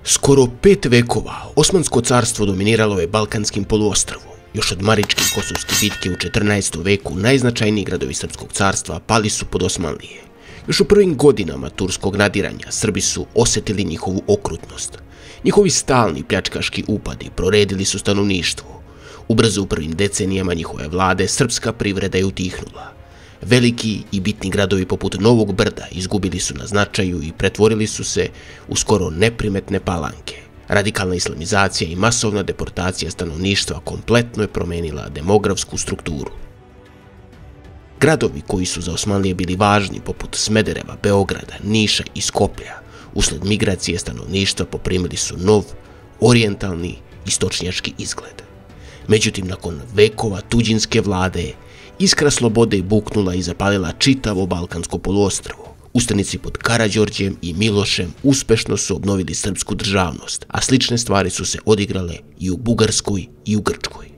Skoro 5 vekova Osmansko carstvo dominiralo je Balkanskim poluostrvom. Još od Maričke i Kosovske bitke u 14. veku najznačajniji gradovi Srpskog carstva pali su pod Osmanlije. Još u prvim godinama turskog nadiranja Srbi su osjetili njihovu okrutnost. Njihovi stalni pljačkaški upadi proredili su stanovništvo. Ubrzo u prvim decenijama njihove vlade srpska privreda je utihnula. Veliki i bitni gradovi poput Novog Brda izgubili su na značaju i pretvorili su se u skoro neprimetne palanke. Radikalna islamizacija i masovna deportacija stanovništva kompletno je promenila demografsku strukturu. Gradovi koji su za Osmanlije bili važni, poput Smedereva, Beograda, Niša i Skoplja, usled migracije stanovništva poprimili su nov, orijentalni, istočnjački izgled. Međutim, nakon vekova tuđinske vlade, iskra slobode buknula i zapalila čitavo Balkansko poluostrvo. Ustanici pod Karađorđem i Milošem uspešno su obnovili srpsku državnost, a slične stvari su se odigrale i u Bugarskoj i u Grčkoj.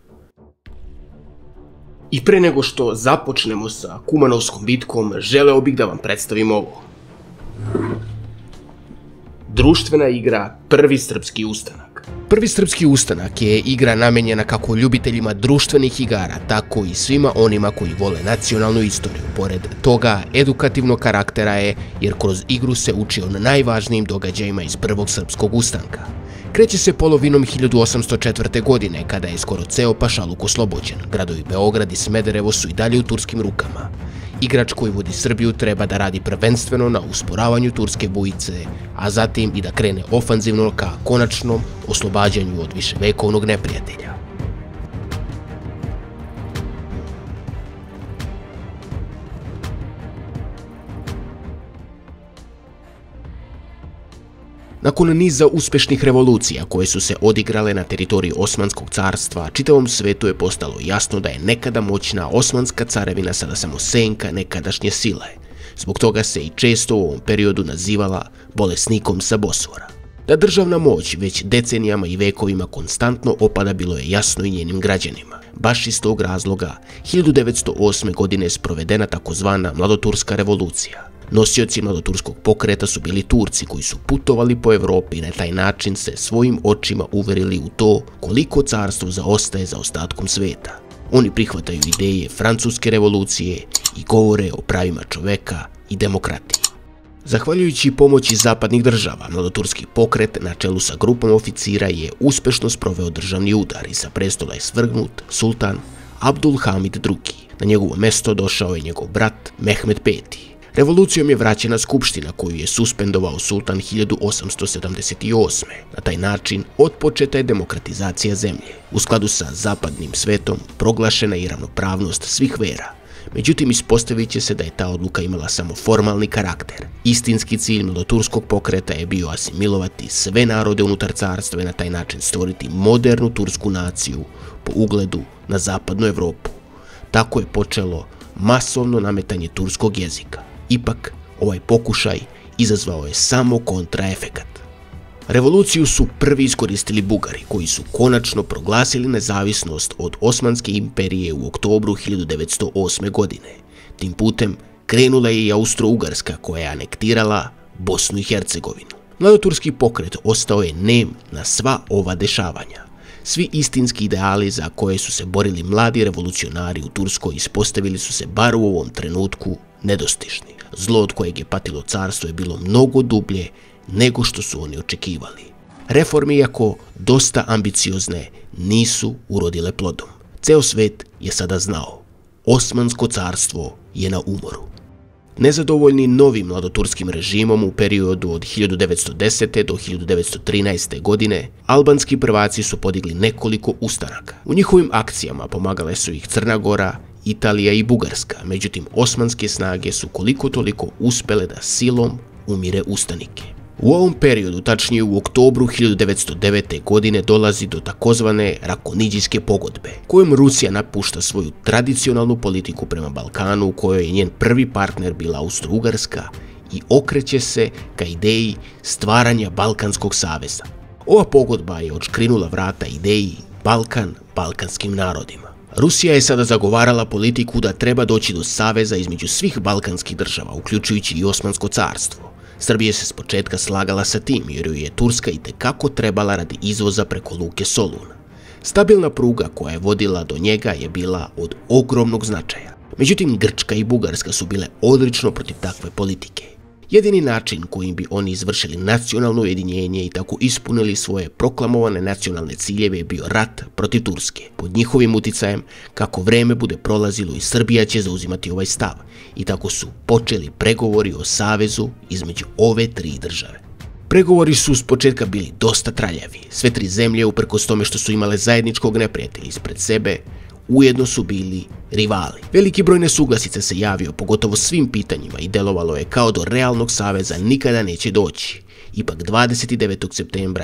I pre nego što započnemo sa Kumanovskom bitkom, želeo bih da vam predstavim ovo. Društvena igra Prvi srpski ustanak. Prvi srpski ustanak je igra namenjena kako ljubiteljima društvenih igara, tako i svima onima koji vole nacionalnu istoriju. Pored toga, edukativnog karaktera je jer kroz igru se uči o najvažnijim događajima iz Prvog srpskog ustanka. Kreće se polovinom 1804. godine, kada je skoro ceo pašaluk oslobođen. Gradovi Beograd i Smederevo su i dalje u turskim rukama. Igrač koji vodi Srbiju treba da radi prvenstveno na usporavanju turske bujice, a zatim i da krene ofanzivno ka konačnom oslobađanju od viševekovnog neprijatelja. Nakon niza uspešnih revolucija koje su se odigrale na teritoriji Osmanskog carstva, čitavom svetu je postalo jasno da je nekada moćna Osmanska carevina sada samo senka nekadašnje sile. Zbog toga se i često u ovom periodu nazivala bolesnikom sa Bosfora. Da državna moć već decenijama i vekovima konstantno opada bilo je jasno i njenim građanima. Baš iz tog razloga 1908. godine je sprovedena takozvana Mladoturska revolucija. Nosioci mladoturskog pokreta su bili Turci koji su putovali po Evropi i na taj način se svojim očima uverili u to koliko carstvo zaostaje za ostatkom sveta. Oni prihvataju ideje Francuske revolucije i govore o pravima čoveka i demokratiji. Zahvaljujući pomoći zapadnih država, mladoturski pokret na čelu sa grupom oficira je uspešno sproveo državni udar i sa prestola je svrgnut sultan Abdulhamid II. Na njegovo mesto došao je njegov brat Mehmed V. Revolucijom je vraćena skupština koju je suspendovao sultan 1878. Na taj način otpočeta je demokratizacija zemlje. U skladu sa zapadnim svetom proglašena je i ravnopravnost svih vera. Međutim, ispostavit će se da je ta odluka imala samo formalni karakter. Istinski cilj mladoturskog pokreta je bio asimilovati sve narode unutar carstva i na taj način stvoriti modernu tursku naciju po ugledu na zapadnu Evropu. Tako je počelo masovno nametanje turskog jezika. Ipak, ovaj pokušaj izazvao je samo kontraefekat. Revoluciju su prvi iskoristili Bugari, koji su konačno proglasili nezavisnost od Osmanske imperije u oktobru 1908. godine. Tim putem krenula je i Austro-Ugarska, koja je anektirala Bosnu i Hercegovinu. Mladoturski pokret ostao je nem na sva ova dešavanja. Svi istinski ideali za koje su se borili mladi revolucionari u Turskoj ispostavili su se bar u ovom trenutku nedostižni. Zlo od kojeg je patilo carstvo je bilo mnogo dublje nego što su oni očekivali. Reforme, iako dosta ambiciozne, nisu urodile plodom. Ceo svet je sada znao. Osmansko carstvo je na umoru. Nezadovoljni novim mladoturskim režimom u periodu od 1910. do 1913. godine, albanski prvaci su podigli nekoliko ustanaka. U njihovim akcijama pomagale su ih Crna Gora, Italija i Bugarska, međutim osmanske snage su koliko toliko uspele da silom umire ustanike. U ovom periodu, tačnije u oktobru 1909. godine, dolazi do takozvane Rakonidžijske pogodbe, kojom Rusija napušta svoju tradicionalnu politiku prema Balkanu, u kojoj je njen prvi partner bila Austro-Ugarska, i okreće se ka ideji stvaranja Balkanskog saveza. Ova pogodba je odškrinula vrata ideji Balkan balkanskim narodima. Rusija je sada zagovarala politiku da treba doći do saveza između svih balkanskih država, uključujući i Osmansko carstvo. Srbija se s početka slagala sa tim jer joj je Turska itekako trebala radi izvoza preko luke Solun. Stabilna pruga koja je vodila do njega je bila od ogromnog značaja. Međutim, Grčka i Bugarska su bile odlično protiv takve politike. Jedini način kojim bi oni izvršili nacionalno ujedinjenje i tako ispunili svoje proklamovane nacionalne ciljeve je bio rat protiv Turske. Pod njihovim uticajem, kako vreme bude prolazilo i Srbija će zauzimati ovaj stav. I tako su počeli pregovori o savezu između ove tri države. Pregovori su s početka bili dosta traljavi. Sve tri zemlje, uprkos tome što su imale zajedničkog neprijatelja ispred sebe, ujedno su bili rivali. Veliki broj nesuglasica se javio pogotovo svim pitanjima i delovalo je kao do realnog saveza nikada neće doći. Ipak 29. septembra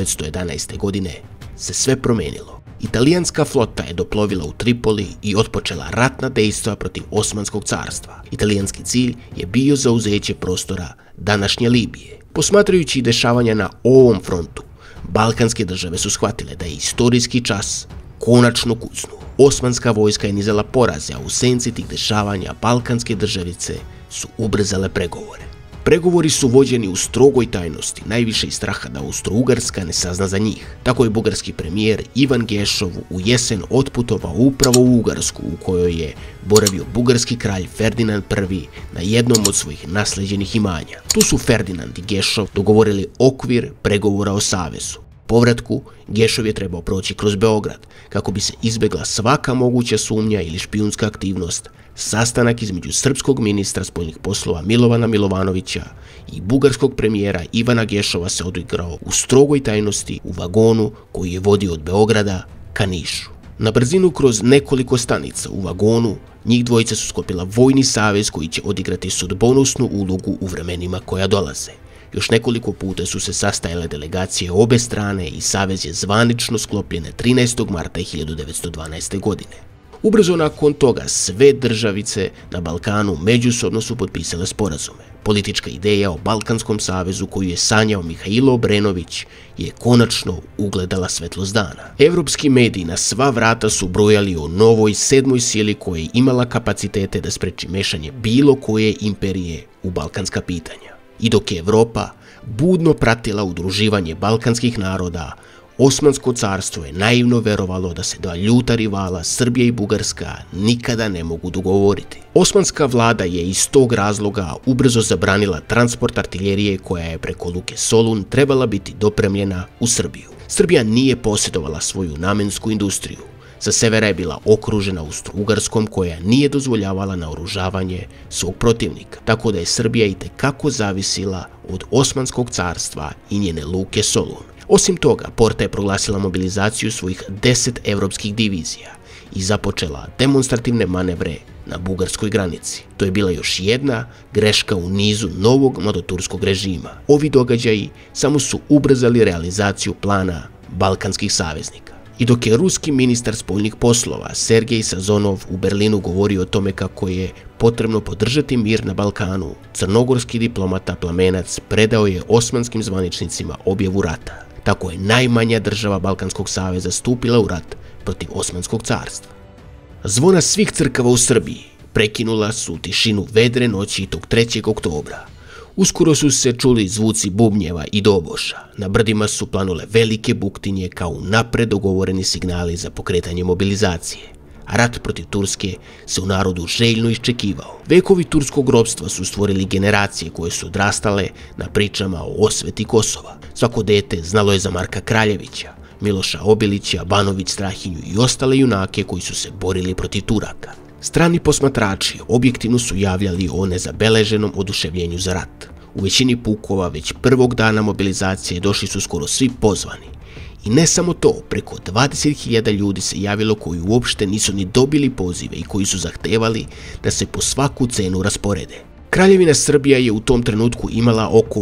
1911. godine se sve promenilo. Italijanska flota je doplovila u Tripoli i otpočela ratna dejstva protiv Osmanskog carstva. Italijanski cilj je bio zauzeće prostora današnje Libije. Posmatrajući dešavanja na ovom frontu, balkanske države su shvatile da je istorijski čas konačno kucnuo. Osmanska vojska je nizala poraze, a u senci tih dešavanja balkanske državice su ubrzale pregovore. Pregovori su vođeni u strogoj tajnosti, najviše iz straha da Austro-Ugarska ne sazna za njih. Tako je bugarski premijer Ivan Gešov u jesen otputovao upravo u Ugarsku, u kojoj je boravio bugarski kralj Ferdinand I na jednom od svojih nasleđenih imanja. Tu su Ferdinand i Gešov dogovorili okvir pregovora o savezu. Povratku, Gešov je trebao proći kroz Beograd, kako bi se izbjegla svaka moguća sumnja ili špijunska aktivnost. Sastanak između srpskog ministra spoljnih poslova Milovana Milovanovića i bugarskog premijera Ivana Gešova se odigrao u strogoj tajnosti u vagonu koji je vodio od Beograda ka Nišu. Na brzinu kroz nekoliko stanica u vagonu njih dvojica su sklopila vojni savez koji će odigrati sudbonosnu ulogu u vremenima koja dolaze. Još nekoliko puta su se sastajale delegacije obe strane i savez je zvanično sklopljen 13. marta 1912. godine. Ubrzo nakon toga sve državice na Balkanu međusobno su potpisale sporazume. Politička ideja o Balkanskom savezu koju je sanjao Mihajlo Obrenović je konačno ugledala svetlost dana. Evropski mediji na sva vrata su brojali o novoj sedmoj sili koja je imala kapacitete da spreči mešanje bilo koje imperije u balkanska pitanja. I dok je Evropa budno pratila udruživanje balkanskih naroda, Osmansko carstvo je naivno verovalo da se dva ljuta rivala, Srbija i Bugarska, nikada ne mogu dogovoriti. Osmanska vlada je iz tog razloga ubrzo zabranila transport artiljerije koja je preko luke Solun trebala biti dopremljena u Srbiju. Srbija nije posjedovala svoju namensku industriju. Sa severa je bila okružena Austro-Ugarskom koja nije dozvoljavala naoružavanje svog protivnika, tako da je Srbija itekako zavisila od Osmanskog carstva i njene luke Solun. Osim toga, Porta je proglasila mobilizaciju svojih 10 evropskih divizija i započela demonstrativne manevre na bugarskoj granici. To je bila još jedna greška u nizu novog mladoturskog režima. Ovi događaji samo su ubrzali realizaciju plana balkanskih saveznika. I dok je ruski ministar spoljnih poslova Sergej Sazonov u Berlinu govorio o tome kako je potrebno podržati mir na Balkanu, crnogorski diplomata Plamenac predao je osmanskim zvaničnicima objavu rata. Tako je najmanja država Balkanskog saveza stupila u rat protiv Osmanskog carstva. Zvona svih crkava u Srbiji prekinula su tišinu vedre noći tog 3. oktobra. Uskoro su se čuli zvuci bubnjeva i doboša. Na brdima su planule velike buktinje kao napred dogovoreni signali za pokretanje mobilizacije. A rat protiv Turske se u narodu željno iščekivao. Vekovi turskog ropstva su stvorili generacije koje su odrastale na pričama o osveti Kosova. Svako dete znalo je za Marka Kraljevića, Miloša Obilića, Banović Strahinju i ostale junake koji su se borili protiv Turaka. Strani posmatrači objektivno su javljali o nezabeleženom oduševljenju za rat. U većini pukova već prvog dana mobilizacije došli su skoro svi pozvani. I ne samo to, preko 20.000 ljudi se javilo koji uopšte nisu ni dobili pozive i koji su zahtevali da se po svaku cenu rasporede. Kraljevina Srbija je u tom trenutku imala oko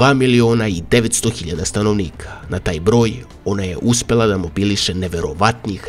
2.900.000 stanovnika. Na taj broj ona je uspela da mobiliše neverovatnih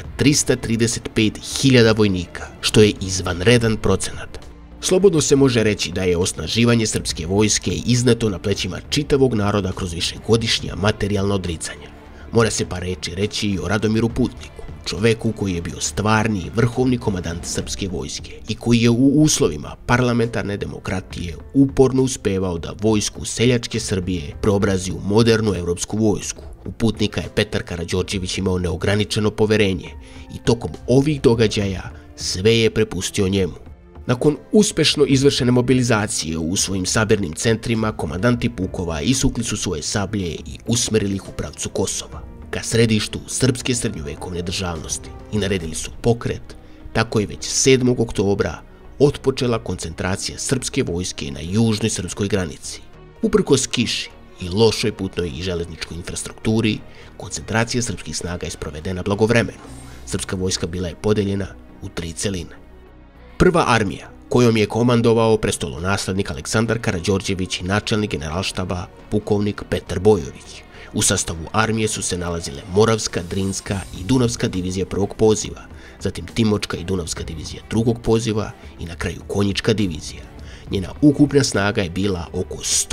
335.000 vojnika, što je izvanredan procenat. Slobodno se može reći da je osnaživanje srpske vojske izneto na plećima čitavog naroda kroz višegodišnja materijalna odricanja. Mora se par reći i o Radomiru Putniku, čoveku koji je bio stvarni i vrhovni komandant srpske vojske i koji je u uslovima parlamentarne demokratije uporno uspevao da vojsku seljačke Srbije preobrazi u modernu evropsku vojsku. U putnika je Petar Karađorđević imao neograničeno poverenje i tokom ovih događaja sve je prepustio njemu. Nakon uspešno izvršene mobilizacije u svojim sabirnim centrima, komandanti pukova isukli su svoje sablje i usmerili ih u pravcu Kosova, ka središtu srpske srednjovekovne državnosti, i naredili su pokret. Tako je već 7. oktobra otpočela koncentracija srpske vojske na južnoj srpskoj granici. Uprkos kiši i lošoj putnoj i železničkoj infrastrukturi, koncentracija srpskih snaga je sprovedena blagovremeno. Srpska vojska bila je podeljena u 3 celine. Prva armija, kojom je komandovao prestolonaslednik Aleksandar Karađorđević i načelnik generalštaba pukovnik Petar Bojović. U sastavu armije su se nalazile Moravska, Drinska i Dunavska divizija prvog poziva, zatim Timočka i Dunavska divizija drugog poziva i na kraju Konjička divizija. Njena ukupna snaga je bila oko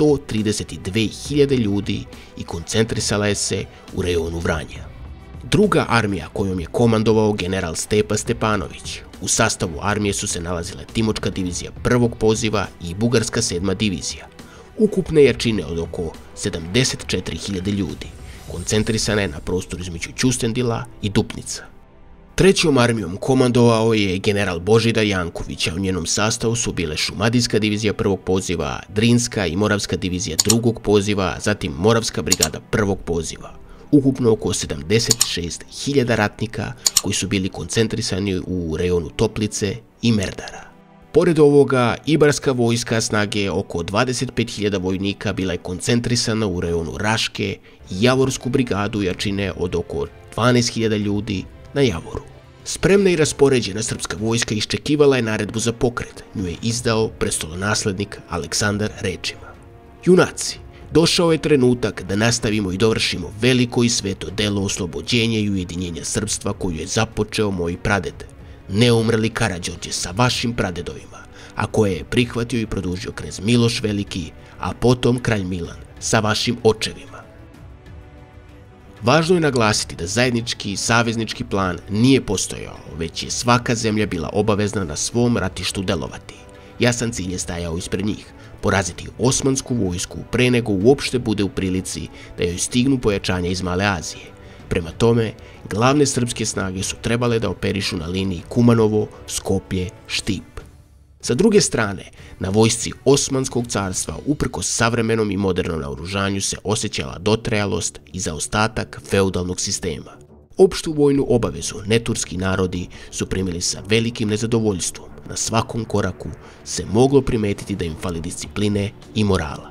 132.000 ljudi i koncentrisala je se u rejonu Vranja. Druga armija kojom je komandovao general Stepa Stepanović. U sastavu armije su se nalazile Timočka divizija prvog poziva i Bugarska 7. divizija. Ukupne jačine od oko 74.000 ljudi. Koncentrisana je na prostoru između Ćustendila i Dupnica. Trećom armijom komandovao je general Božidar Janković, a u njenom sastavu su bile Šumadijska divizija prvog poziva, Drinska i Moravska divizija drugog poziva, zatim Moravska brigada prvog poziva. Ukupno oko 76.000 ratnika koji su bili koncentrisani u rejonu Toplice i Merdara. Pored ovoga, Ibarska vojska snage oko 25.000 vojnika bila je koncentrisana u rejonu Raške i Javorsku brigadu jačine od oko 12.000 ljudi na Javoru. Spremna i raspoređena srpska vojska iščekivala je naredbu za pokret. Nju je izdao prestolonaslednik Aleksandar rečima: Junaci, došao je trenutak da nastavimo i dovršimo veliko i sveto delo oslobođenja i ujedinjenja srpstva koju je započeo moj praded, neumrli Karađorđe sa vašim pradedovima, a koje je prihvatio i produžio knez Miloš Veliki, a potom kralj Milan sa vašim očevima. Važno je naglasiti da zajednički i saveznički plan nije postojao, već je svaka zemlja bila obavezna na svom ratištu delovati. Jasan cilj je stajao ispred njih: poraziti osmansku vojsku pre nego uopšte bude u prilici da joj stignu pojačanja iz Male Azije. Prema tome, glavne srpske snage su trebale da operišu na liniji Kumanovo, Skoplje, Štip. Sa druge strane, na vojsci Osmanskog carstva uprkos savremenom i modernom naoružanju se osjećala dotrajalost i zaostatak feudalnog sistema. Opštu vojnu obavezu neturski narodi su primili sa velikim nezadovoljstvom. Na svakom koraku se moglo primetiti da im fali discipline i morala.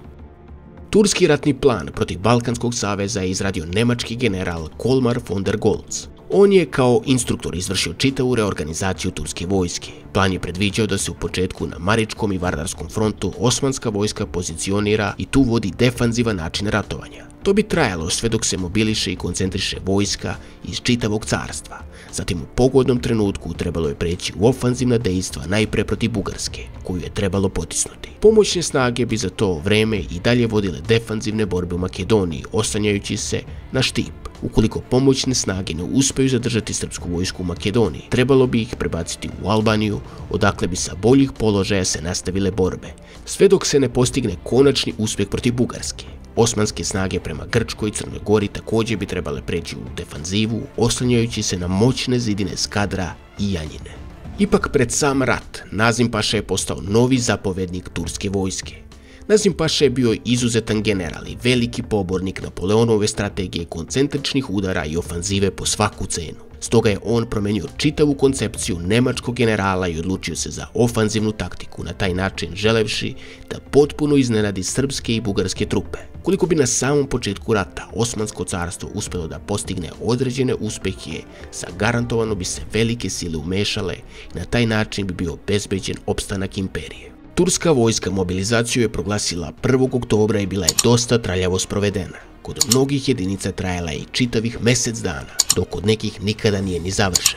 Turski ratni plan protiv Balkanskog saveza je izradio nemački general Kolmar von der Goltz. On je kao instruktor izvršio čitavu reorganizaciju turske vojske. Plan je predviđao da se u početku na Maričkom i Vardarskom frontu osmanska vojska pozicionira i tu vodi defanzivan način ratovanja. To bi trajalo sve dok se mobiliše i koncentriše vojska iz čitavog carstva. Zatim u pogodnom trenutku trebalo je preći u ofanzivna dejstva najpre protiv Bugarske, koju je trebalo potisnuti. Pomoćne snage bi za to vreme i dalje vodile defanzivne borbe u Makedoniji, oslanjajući se na Štip. Ukoliko pomoćne snage ne uspeju zadržati srpsku vojsku u Makedoniji, trebalo bi ih prebaciti u Albaniju, odakle bi sa boljih položaja se nastavile borbe, sve dok se ne postigne konačni uspjeh protiv Bugarske. Osmanske snage prema Grčkoj i Crnoj Gori također bi trebale preći u defanzivu, oslanjajući se na moćne zidine Skadra i Janjine. Ipak pred sam rat, Nazim Paša je postao novi zapovednik turske vojske. Nazim Paša je bio izuzetan general i veliki pobornik Napoleonove strategije koncentričnih udara i ofanzive po svaku cenu. Stoga je on promenio čitavu koncepciju nemačkog generala i odlučio se za ofanzivnu taktiku, na taj način želevši da potpuno iznenadi srpske i bugarske trupe. Koliko bi na samom početku rata Osmansko carstvo uspelo da postigne određene uspehe, zagarantovano bi se velike sile umešale i na taj način bi bio obezbeđen opstanak imperije. Turska vojska mobilizaciju je proglasila 1. oktobra i bila je dosta traljavo sprovedena. Kod mnogih jedinica trajala je i čitavih mesec dana, dok kod nekih nikada nije ni završena.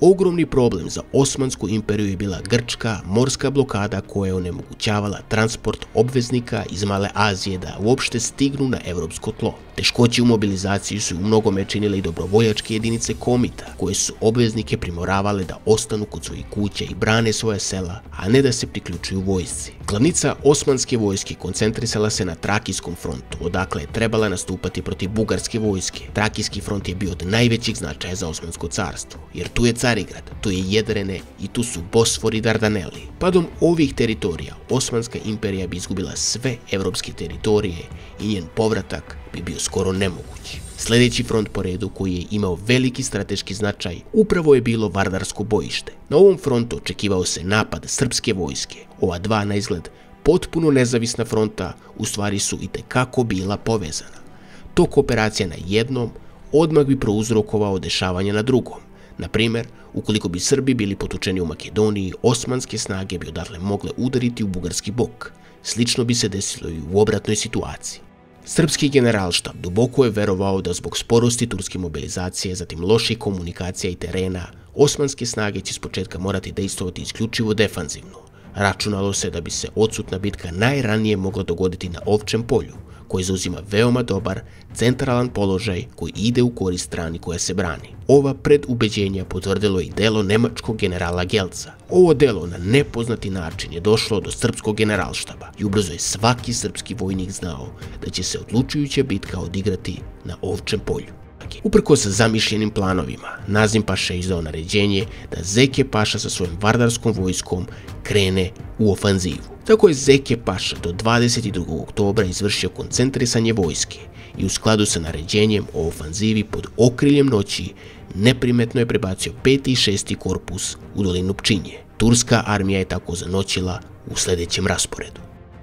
ogromni problem za Osmansku imperiju je bila grčka morska blokada koja je onemogućavala transport obveznika iz Male Azije da uopšte stignu na evropsko tlo. Teškoće u mobilizaciji su u mnogome činile i dobrovoljačke jedinice komita, koje su obveznike primoravale da ostanu kod svojih kuća i brane svoja sela, a ne da se priključuju vojsci. Glavnica osmanske vojske koncentrisala se na Trakijskom frontu, odakle je trebala nastupati protiv bugarske vojske. Trakijski front je bio od najvećeg značaja za Osmansko carstvo, jer tu je Carigrad, tu je Jedrene i tu su Bosfor i Dardaneli. Padom ovih teritorija, Osmanska imperija bi izgubila sve evropske teritorije i njen povratak bi bio skoro nemoguć. Sljedeći front po redu koji je imao veliki strateški značaj upravo je bilo Vardarsko bojište. Na ovom frontu očekivao se napad srpske vojske. Ova dva na izgled potpuno nezavisna fronta u stvari su itekako bila povezana. Tok operacija na jednom odmah bi prouzrokovao dešavanja na drugom. Na primjer, ukoliko bi Srbi bili potučeni u Makedoniji, osmanske snage bi odatle mogle udariti u bugarski bok. Slično bi se desilo i u obratnoj situaciji. Srpski generalštab duboko je verovao da zbog sporosti turske mobilizacije, zatim loših komunikacija i terena, osmanske snage će s početka morati dejstvovati isključivo defanzivno. Računalo se da bi se odsutna bitka najranije mogla dogoditi na Ovčem polju, koji zauzima veoma dobar, centralan položaj koji ide u korist strani koja se brani. Ova predubeđenja potvrdilo i delo nemačkog generala Gelca. Ovo delo na nepoznati način je došlo do srpskog generalštaba i ubrzo je svaki srpski vojnik znao da će se odlučujuća bitka odigrati na Ovčem polju. Uprkos zamišljenim planovima, Nazim Paša je izdao naređenje da Zeki Paša sa svojom vardarskom vojskom krene u ofanzivu. Tako je Zeki Paša do 22. oktobra izvršio koncentrisanje vojske i u skladu sa naređenjem o ofanzivi pod okriljem noći neprimetno je prebacio 5. i 6. korpus u dolinu Pčinje. Turska armija je tako zanoćila u sljedećem rasporedu.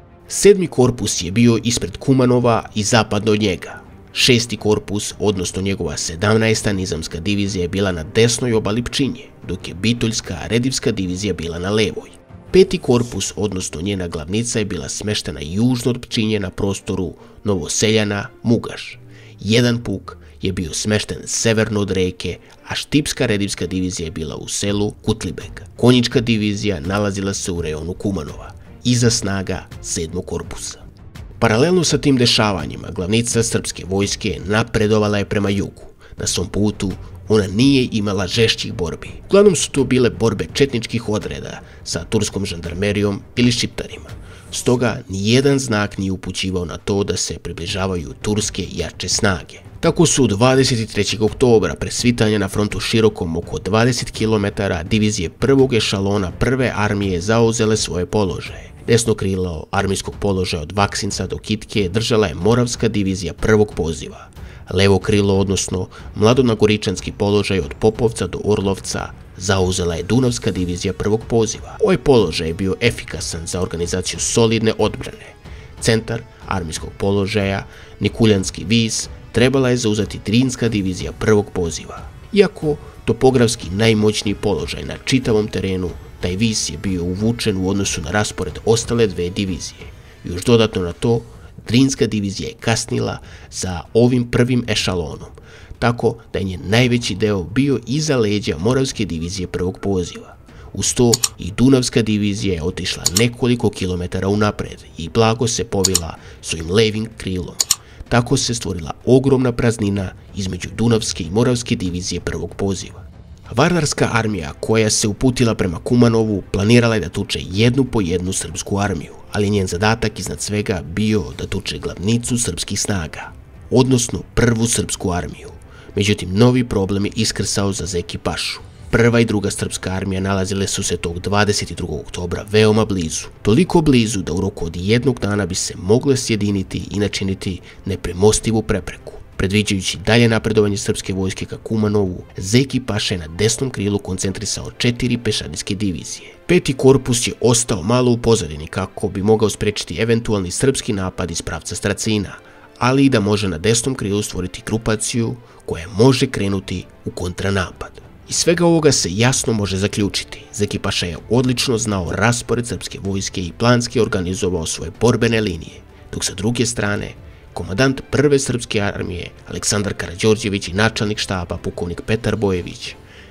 7. korpus je bio ispred Kumanova i zapadno od njega. 6. korpus, odnosno njegova 17. nizamska divizija je bila na desnoj obali Pčinje, dok je Bituljska redivska divizija bila na levoj. 5. korpus, odnosno njena glavnica, je bila smeštena južno od Pčinje na prostoru Novoseljana, Mugaš. Jedan puk je bio smešten severno od reke, a Štipska redivska divizija je bila u selu Kutlibek. Konjička divizija nalazila se u rejonu Kumanova, iza snaga 7. korpusa. Paralelno sa tim dešavanjima, glavnica srpske vojske napredovala je prema jugu. Na svom putu ona nije imala žešćih borbi. Uglavnom su to bile borbe četničkih odreda sa turskom žandarmerijom ili šiptarima. Stoga nijedan znak nije upućivao na to da se približavaju turske jače snage. Tako su 23. oktobra presvitanja na frontu širokom oko 20 km divizije prvog ešalona prve armije zauzele svoje položaje. Desno krilo armijskog položaja od Vaksinca do Kitke držala je Moravska divizija prvog poziva. Levo krilo, odnosno mladonagoričanski položaj od Popovca do Orlovca, zauzela je Dunavska divizija prvog poziva. Ovaj položaj je bio efikasan za organizaciju solidne odbrane. Centar armijskog položaja, Nikuljanski vis, trebala je zauzeti Drinska divizija prvog poziva. Iako topografski najmoćniji položaj na čitavom terenu, taj vis je bio uvučen u odnosu na raspored ostale dve divizije. Još dodatno na to, Drinska divizija je kasnila za ovim prvim ešalonom, tako da je njen najveći deo bio iza leđa Moravske divizije prvog poziva. Uz to i Dunavska divizija je otišla nekoliko kilometara unapred i blago se povila svojim levim krilom. Tako se stvorila ogromna praznina između Dunavske i Moravske divizije prvog poziva. Vardarska armija koja se uputila prema Kumanovu planirala je da tuče jednu po jednu srpsku armiju, ali njen zadatak iznad svega bio da tuče glavnicu srpskih snaga, odnosno prvu srpsku armiju. Međutim, novi problem je iskrsao za Zeki Pašu. Prva i druga srpska armija nalazile su se tog 22. oktobra veoma blizu. Toliko blizu da u roku od jednog dana bi se mogle sjediniti i načiniti nepremostivu prepreku. Predviđajući dalje napredovanje srpske vojske ka Kumanovu, Zeki Paša je na desnom krilu koncentrisao 4 pešadijske divizije. 5. korpus je ostao malo u pozadini kako bi mogao sprečiti eventualni srpski napad iz pravca Stracina, ali i da može na desnom krilu stvoriti grupaciju koja može krenuti u kontranapad. Iz svega ovoga se jasno može zaključiti. Zeki Paša je odlično znao raspored srpske vojske i planski organizovao svoje borbene linije, dok sa druge strane komandant prve srpske armije Aleksandar Karađorđević i načelnik štaba pukovnik Petar Bojević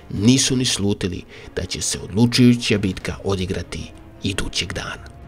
nisu ni slutili da će se odlučujuća bitka odigrati idućeg dana.